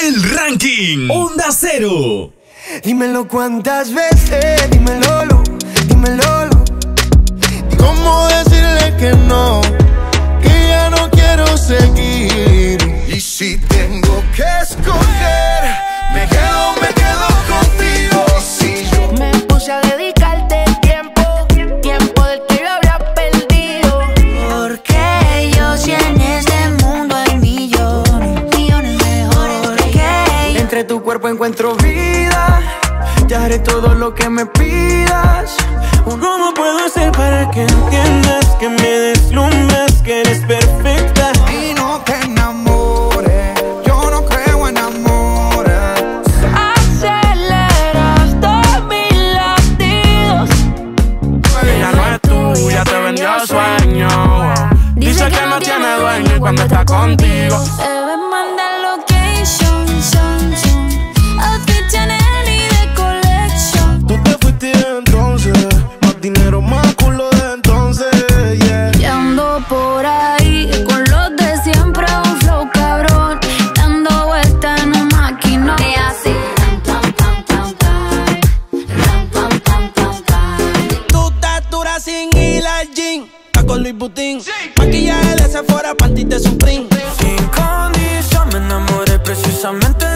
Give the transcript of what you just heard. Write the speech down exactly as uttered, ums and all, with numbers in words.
El ranking Onda Cero. Dímelo cuántas veces, dímelo, lo, dímelo. Lo. ¿Cómo decirle que no? Que ya no quiero seguir. Y si tengo que escoger, me quedo, me quedo contigo. Si yo me puse a dedicarte tiempo, tiempo del que yo habría perdido. Porque yo si en este mundo hay millones, millones mejores que yo. Entre tu cuerpo encuentro vida, te haré todo lo que me pidas. ¿Cómo puedo hacer para que entiendas, que me deslumbras, que eres perfecta? Y no te enamores, yo no creo en amores. Aceleras todos mis latidos. Ella no es tuya, te vendió sueño. Dice que no tiene dueño y cuando está contigo debes mandar location, son, son. Outfit Chanel y de collection. Tú te fuiste entonces, más dinero, más culo de entonces, yeah. Y ando por ahí con los de siempre, un flow cabrón, dando vueltas en un maquinón. Y así, pam, pam, pam, pam, pam, pam, pam, pam. Tu estatura sin ir al gym, está con Louis Vuitton, sí. Maquillaje de Sephora, panty de Supreme. Sin condición me enamoré precisamente